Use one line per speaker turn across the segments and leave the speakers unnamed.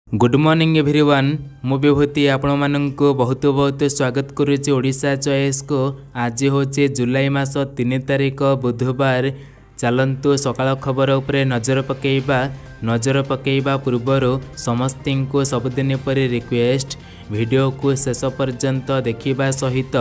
Good morning everyone मु विभूति आपण मानक बहुत बहुत स्वागत करुच्ची ओडिशा चॉइस को। आज होचे जुलाई मास 3 तारिख बुधवार। चलंतु सकाळ खबर उपरे नजर पकेइबा पूर्वर समस्ती को सबुदिन पर रिक्वेस्ट वीडियो को शेष पर्यंत देखिबा सहित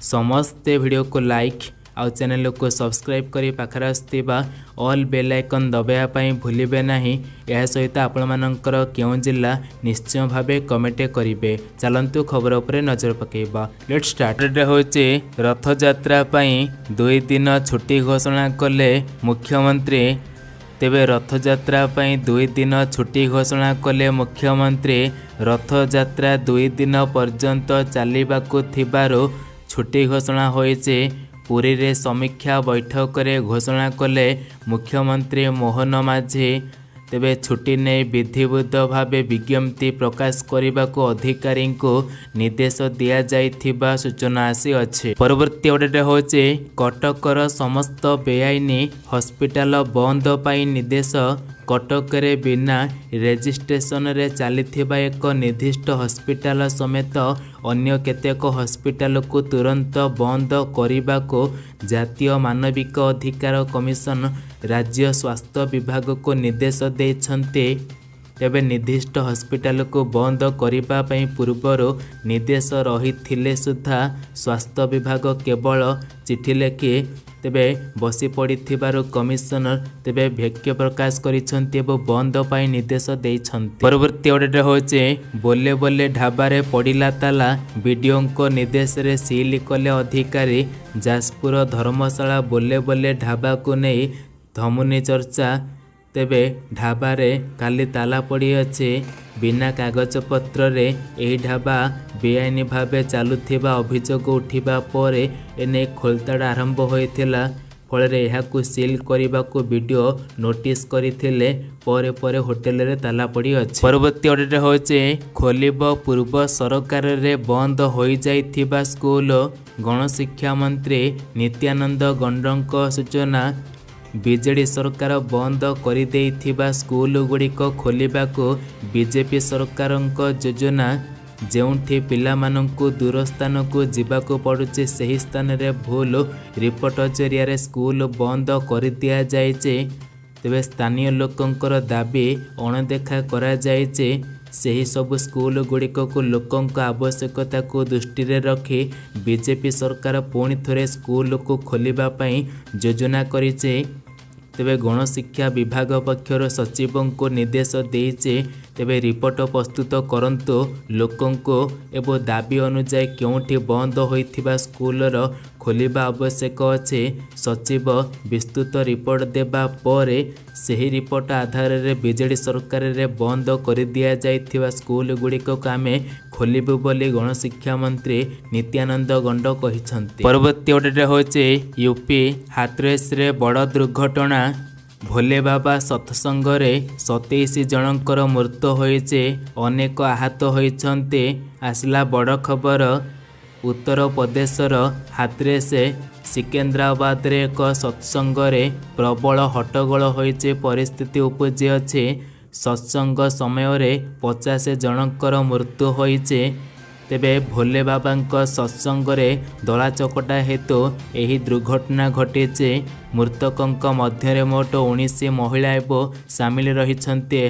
समस्ते वीडियो को लाइक आउ चैनल को सब्सक्राइब करी पाखर आसथिबा ऑल बेल आइकन दबाया पई भूलिबे नाही। यह सहित आपण मानकर केउ जिल्ला निश्चय भावे कमेंट करिवे। चलंतु खबर उपरे नजर पकेइबा। Let's start. एटा होचे रथ यात्रा पई 2 दिन छुट्टी घोषणा कले मुख्यमंत्री। तेबे रथ यात्रा पई 2 दिन छुट्टी घोषणा कले मुख्यमंत्री। रथ यात्रा 2 दिन पर्यंत चलिबाकु थिबारो छुट्टी घोषणा होइचे। पुरी रे समीक्षा बैठक रे घोषणा कले मुख्यमंत्री मोहन माझी। तेबे छुट्टी ने विधिवत भावे विज्ञप्ति प्रकाश करने को अधिकारी को निर्देश दिया जाइथिबा सूचना आसी अछि। परवर्ती अपडेट होचे कटकर समस्त बेआईनी हॉस्पिटल बंद पाई निर्देश। कटक रे बिना रेजिस्ट्रेशन रे चलीथिबा एक निर्दिष्ट हॉस्पिटल समेत अन्य केतेक हॉस्पिटल को तुरंत बंद करने को जातीय मानविक अधिकार कमिशन राज्य स्वास्थ्य विभाग को निर्देश देछन्ते। तेबे निर्दिष्ट हॉस्पिटल को बंद करने पूर्वर निर्देश रही सुधा स्वास्थ्य विभाग केवल चिठी लेखि तेबे बसी पड़ी कमिशनर तेबे भेक्य प्रकाश करिसंती एवं बंद पाई निर्देश देइछन्ती। परवर्ती अपडेट होचे बोले बोले ढाबारे पड़िला ताला वीडियो को निर्देश रे सील कले अधिकारी। जाजपुर धर्मशाला बोले बोले ढाबा को नहीं धमुनी चर्चा। तेबे ढाबारे काली ताला पड़ी अच्छे बिना कागज पत्र रे एही ढाबा बेआईनी भावे चालुथिबा अभियोग उठिबा परे एने खोलताड़ आरंभ होइथिला। फल यहाकू सील करने को वीडियो नोटिस करथिले परे परे होटेल रे ताला पड़ी अछि। परवर्ती अपडेट होचे खोलिब पूर्व सरकार रे बंद होई जाइथिबा स्कूल। गणशिक्षा मंत्री नित्यानंद गंडक सूचना। बीजेडी सरकार बंद कर देइथिबा स्कूल गुड़िक खोलिबाको बीजेपी सरकारक योजना। जेउठी पिलामानंकु दूर स्थान को जीवाको पड़ुचे सही स्थान रे भूल रिपोर्ट जरिया स्कूल बंद कर दिया जाइचे। तेबे स्थानीय लोकंकर दाबी अणदेखा करा जाइचे। सही सब स्कूल गुड़िक को लोकंक आवश्यकता को दृष्टि रे रखी बीजेपी सरकार पुणी थोरे स्कूल को खोलिबा पई योजना करिचे। तेबे गणशिक्षा विभाग पक्षर सचिवों को निर्देश देइचे। तेबे रिपोर्ट प्रस्तुत करंतु लोकंको एवं दाबी अनुसार क्योंठी बंद होइथिबा स्कूलर खोलिबा आवश्यक अछि। सचिव विस्तृत रिपोर्ट देबा परे सही रिपोर्ट आधार रे बीजेडी सरकार रे बंद कर दिया जाइथिबा स्कूल गुड़िक आमे खोलिबु बोली गणशिक्षा मंत्री नित्यानंद गंड कहिसंती। परवर्ती अपडेट होचे यूपी हाथरस रे बड़ दुर्घटना। भोले बाबा सत्संग रे 27 जनकर मृत्यु होइचे अनेक आहत होइछन्ते। आसला बड़ खबर उत्तर प्रदेशर हाथरस सिकंदराबाद रे एक सत्संग रे प्रबल हट्टगोल होइचे परिस्थिति उपजी अछि। सत्संग समय रे 50 जनकर मृत्यु होइचे। तेबे भोले बाबा सत्संग रे दला चकटा हेतु एही दुर्घटना घटिचे। मृतकंक मध्य मोट 19 महिला एवं सामिल रहिछन्ते।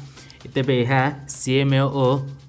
तेबे सीएमओ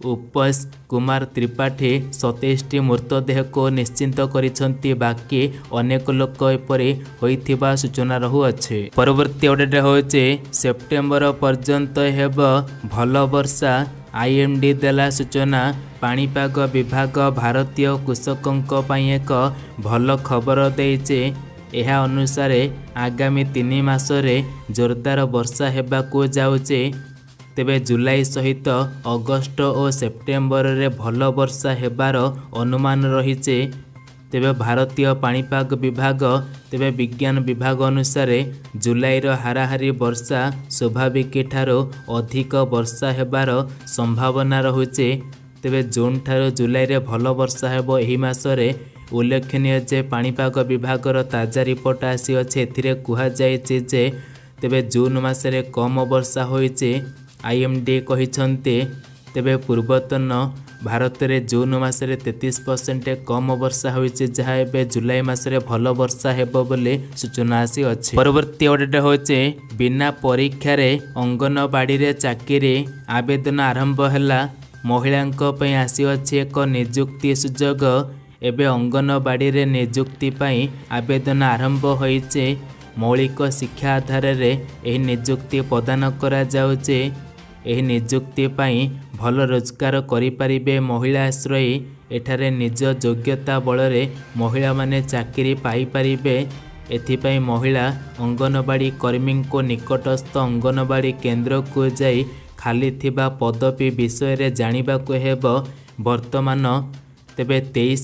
𝗕𝗂𝗂𝗀𝗂𝘀 27टी मृतदेह को निश्चिंत करिछन्ति। बाकी अनेक लोक एपरि होइथिबा सूचना रहुअछि। परवर्ती अपडेट होचे सेप्टेम्बर पर्यंत हेब भल वर्षा। आईएमडी देला सूचना। पाणीपाग विभाग भारतीय कृषकों पई एक भल खबर देइचे। यह अनुसार आगामी 3 मास रे जोरदार वर्षा हेबाकू जाउचे। तेबे जुलाई सहित अगस्ट और सेप्टेम्बर रे भल वर्षा हेबार अनुमान रहिचे। तेबे भारतीय पाणीपाग विभाग तेबे विज्ञान विभाग अनुसार जुलाई रो हाराहारी वर्षा स्वाभाविक ठारो अधिक वर्षा हेबार संभावना रहुचे। तेबे जून ठारो जुलाई रे भल वर्षा हेबो। एही मास रे उल्लेखनीय जे पाणीपाग विभागर ताजा रिपोर्ट आसी अछि। एथिरे कुहा जायछि जे तेबे जून मासरे कम वर्षा होइचे। आईएमडी कहिछन्ते तेबे पूर्वतन भारत में जून मासरे 33% कम वर्षा होइछि जहाँ एबे जुलाई मासरे भल वर्षा हेबो बोली सूचना आसी अछि। परवर्ती अपडेट होचे बिना परीक्षा रे अंगनवाड़ी रे चाकरी आवेदन आरंभ हैला। महिलांको पई आसी अछि एक नियुक्ति सुजोग। एबे अंगनवाड़ी रे नियुक्ति पई आवेदन आरंभ होइছে। मौलिक शिक्षा आधार रे एही नियुक्ति प्रदान करा जाउचे। एही नियुक्ति पई भल रोजगार करि परिबे महिला आश्रयी। एठारे निज योग्यता बल रे महिला माने चाकरी पाई परिबे। एथिपाई महिला अंगनवाड़ी कर्मी को निकटस्थ अंगनवाड़ी केन्द्र को जाई खाली थिबा पदवी विषय रे जानिबा को हेबो। वर्तमान तेबे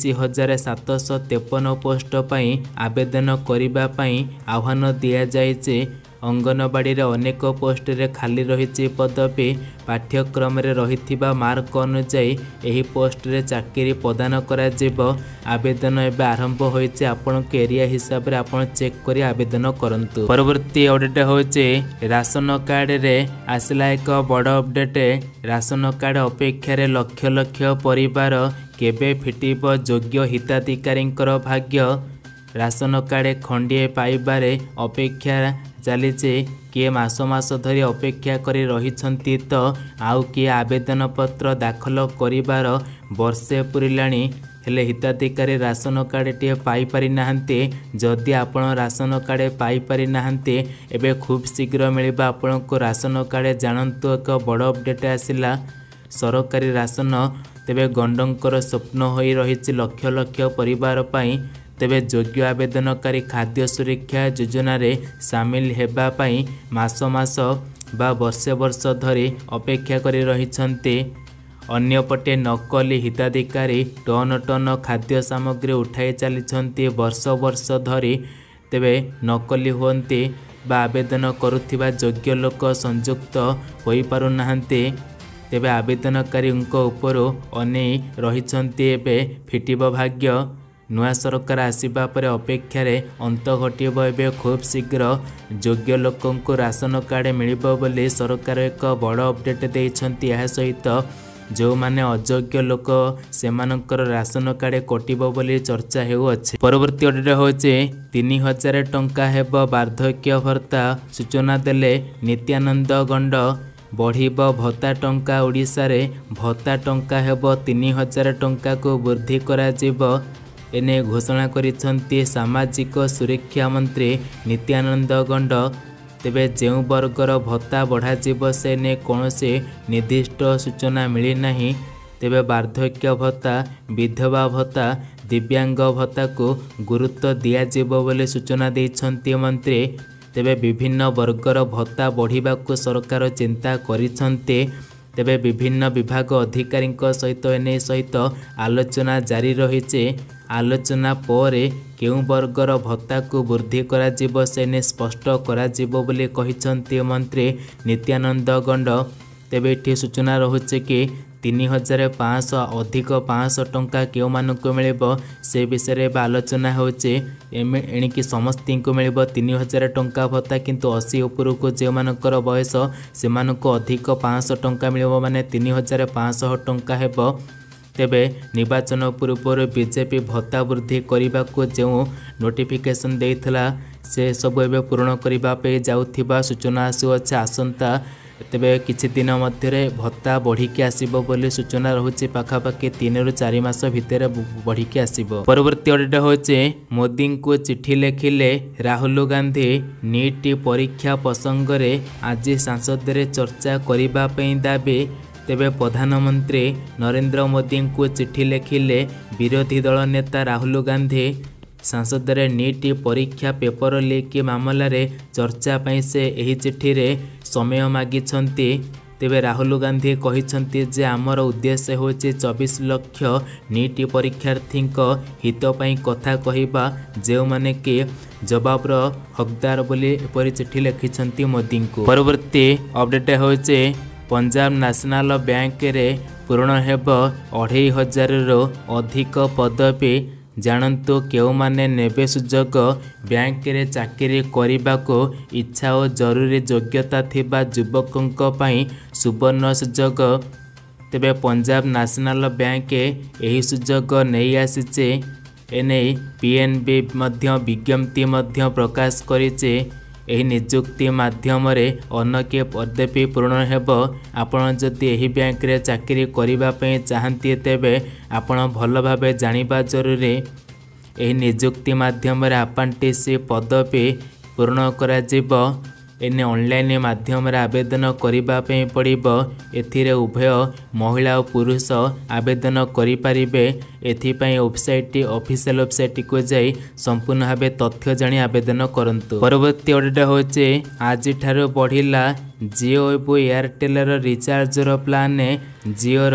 23,753 पोस्ट पाई आवेदन करिबा पाई आह्वान दिया जाइছে। अंगनवाड़ी रे अनेक पोस्ट रे खाली रही पदवी। पाठ्यक्रम रे रहिथिबा मार्क अनुसार एही पोस्ट रे चाकरी प्रदान करा जिवो। आवेदन एबे आरंभ होइছে। आपण के एरिया हिसाब रे आपण चेक करी आवेदन करंतु। परवर्ती अपडेट होइছে राशन कार्ड रे आसला एक बड़ अपडेट। राशन कार्ड अपेक्षा रे लक्ष लक्ष परिवार केबे फिटिबो योग्य हिताधिकारींकर भाग्य। राशन कार्ड खंडिए पाइबारे अपेक्षा चलीचे। किए मास मास धरी अपेक्षा करी रहिछंती तो आउ किए आवेदन पत्र दाखल करिबार वर्षे पुरिलाणी हेले हिताधिकारी राशन कार्ड टे पाई पारि नाहंते। जदि आपण राशन कार्ड पाई पारि नाहंते एबे खूब शीघ्र मिलिबा आपण को राशन कार्ड। जानंतु एक बड़ अपडेट आसिला सरकारी राशन। तेबे गंडंकर स्वप्न होई रहिछि लक्ष लक्ष परिवार पाई। तेबे योग्य आवेदनकारी खाद्य सुरक्षा योजना रे सामिल हेबा पाई मास मास बा वर्षे वर्ष धरी अपेक्षा करी रहिछन्ते। अन्यपटे नकली हिताधिकारी टन टन खाद्य सामग्री उठाई चलीछन्ते वर्ष वर्ष धरी। तेबे नकली हुअन्ते बा आवेदन करुथिबा योग्य लोक संयुक्त होई पारु नाहंते। तेबे आवेदनकारी उपरो अने रहिछन्ते एबे फिटिबो भाग्य। नुआ सरकार आसीबा परे अपेक्षा रे अंत घटिबो। एबे खूब शीघ्र योग्य लोकन को राशन कार्ड मिलिबो बोली सरकार एक बड़ अपडेट देइछन्ति। एहा सहित जो माने अयोग्य लोक सेमानकर राशन कार्ड कटिबो बोली चर्चा हेउ अछि। परवर्ती अपडेट होचे 3000 टंका हेबो वार्धक्य भत्ता। सूचना देले नित्यानंद गंड। बढ़िबो भत्ता टंका। ओडिशा रे भत्ता टंका हेबो 3000 टंका को वृद्धि करा जिवो। एने घोषणा करिछन्ति सामाजिक सुरक्षा मंत्री नित्यानंद गंड। तेबे जेउ वर्गर भत्ता बढ़ा जिवो से ने कोनोसी निर्दिष्ट सूचना मिली नाही। तेबे वार्धक्य भत्ता विधवा भत्ता दिव्यांग भत्ता को गुरुत्व दिया जिवो बोले सूचना दैछन्ति मंत्री। तेबे विभिन्न वर्गर भत्ता बढ़िबा को सरकार चिंता करिछन्ति। तेबे विभिन्न विभाग अधिकारी सहित एने सहित आलोचना जारी रहिছে। आलोचना परे केउ वर्गर भत्ता को वृद्धि करा जिवो सेने स्पष्ट करा जिवो बोली कहिछन्ति मंत्री नित्यानंद गंड। तेबे एठी सूचना रहुছে कि 3500 अधिक 500 टंका केउ मानको मिलिबो से विषय रे आलोचना होचे। एणिकी समस्ती को मिलिबो 3000 टंका भत्ता किंतु 80 ऊपर को जे मानकर बयस सेमानको अधिक 500 टंका मिलिबो माने 3500 टंका हेबो। तेबे निर्वाचन पूर्व बीजेपी भत्ता वृद्धि करने को जो नोटिफिकेशन देइथला से सब एबे पूर्ण करबा पे जाउथिबा सूचना आसुअछि। आसंता तेबे किछि दिन मध्य भत्ता बढ़िकी आसीबो बोली सूचना रहुछि। पाखापाखि 3 ରୁ 4 मास भितर बढ़िकी आसीबो। परवर्ती अपडेट होचे मोदी को चिठी लिखिले राहुल गांधी। नीट परीक्षा प्रसंग रे आज संसद रे चर्चा करबा पे दाबी। तेबे प्रधानमंत्री नरेंद्र मोदी को चिठी लिखिले विरोधी दल नेता राहुल गांधी। संसद रे नीट परीक्षा पेपर लीक मामला रे चर्चा पाई से एही चिठी रे समय मागिछन्ति। तेबे राहुल गांधी कहिछन्ति जे आमर उद्देश्य होछि 24 लाख नीट परीक्षार्थी हित पाई कथा कहिबा जे माने कि जवाबर हकदार बोली एपरि चिठी लिखिछन्ति मोदी को। परवर्ती अपडेट होछि पंजाब नेशनल बैंक रे पूर्ण हेब 2500 रो अधिक पदवी। जानतु केउ माने नेबे सुजोग बैंक रे चाकरी करिबा को इच्छा और जरूरी योग्यता थिबा युवकों पाई सुवर्ण सुजोग। तेबे पंजाब नेशनल बैंक यही सुजोग नहीं आसीचे। एने पीएनबी मध्य विज्ञप्ति मध्य प्रकाश करिचे। एही नियुक्ति माध्यम अनेक पदवी पूर्ण हेब। आपण जदि एही बैंक रे चाकरी करिबा पई चाहंती तेबे आपण भल भाबे जानिबा जरूरी। एही नियुक्ति माध्यम अप्रेंटिसशिप पदवी पूर्ण करा जिवो। एने ऑनलाइन माध्यम आवेदन करने पड़ो। एथिरे उभय महिला और पुरुष आवेदन करें। एथिपाई वेबसाइट ऑफिशियल वेबसाइट को जाई संपूर्ण भाव तथ्य जानी आवेदन करंतु। परवर्ती अपडेट होचे आज ठारू बढ़िला जियो और एयरटेल रिचार्जर प्लान। जियोर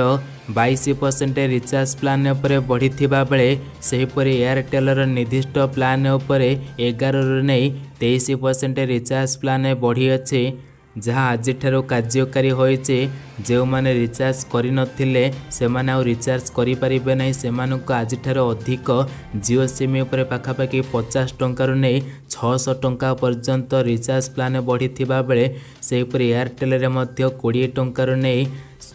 22% रिचार्ज प्लान पर बढ़ी बेले सेहीपरि एयरटेल निर्दिष्ट प्लान उपर 11 रु नहीं 23% रिचार्ज प्लान बढ़ी अच्छे, जहाँ आज ठारू कार्यकारी होइचे। जो माने रिचार्ज करि नथिले सेमाने आ रिचार्ज करि परिबे नै। सेमानक आज ठारू अधिक जियो सिम उपर पाखापाखि 50 टंका रु नहीं 600 टंका पर्यंत रिचार्ज प्लान बढ़ी बेले सेहीपरि एयरटेल रे मध्य 20 टंका रु नहीं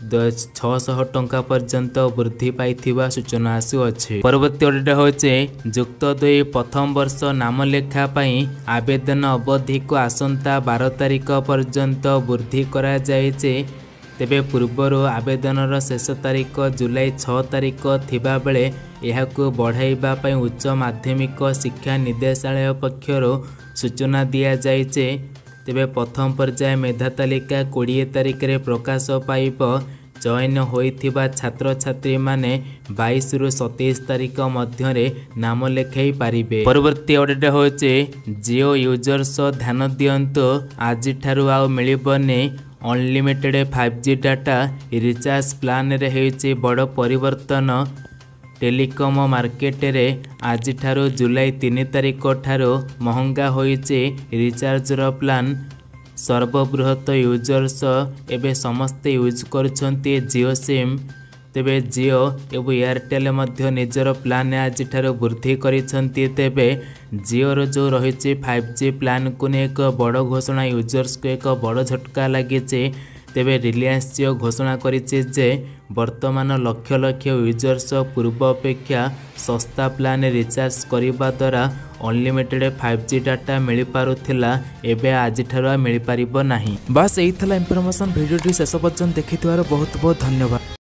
600 टंका पर्यंत वृद्धि पाइथिबा सूचना आसुअछि। परवर्ती अपडेट होचे युक्त 2 प्रथम वर्ष नाम लेखा पई आवेदन अवधि को आसंता 12 तारिख पर्यंत वृद्धि करा जायचे। तेबे पूर्वर आवेदनर शेष तारिख जुलाई 6 तारिख थिबा बेले एहाकु बढ़ाइबा पई उच्च माध्यमिक शिक्षा निर्देशालय पक्षर सूचना दिया जायचे। तेबे प्रथम पर्याय मेधा तालिका 20 तारिख रे प्रकाश पाइब। चयन होइथिबा छात्र छात्री माने 22 रु 27 तारिख मध्य नाम लेखाई पारिबे। परवर्ती अपडेट होचे जियो यूजर्स ध्यान दियंतु आज ठारू आ मिलिबने unlimited 5G data. Recharge plan रे हेउची बड़ परिवर्तन। टेलीकॉम मार्केट रे आज ठारू जुलाई 3 तारिख ठारू महंगा होइचे रिचार्जर प्लान। सर्वबृहत यूजर्स एबे समस्ते यूज करुछंती जियो सिम। तेबे जियो एवं एयरटेल मध्य निजर प्लान आज ठारू वृद्धि करिछंती। तेबे जियोर जो रही 5G प्लान को ने एक बड़ घोषणा यूजर्स को एक बड़ झटका लगी। तेबे रिलायंस जियो घोषणा करिছে जे वर्तमान लक्ष लक्ष यूजर्स पूर्व अपेक्षा सस्ता प्लान रिचार्ज करने द्वारा अनलिमिटेड 5G डाटा मिल पारुथिला एबे आज ठारू मिल पारिबो नाही। बस एही थला इंफॉर्मेशन। वीडियो शेष पर्यंत देखिथिबार बहुत बहुत धन्यवाद।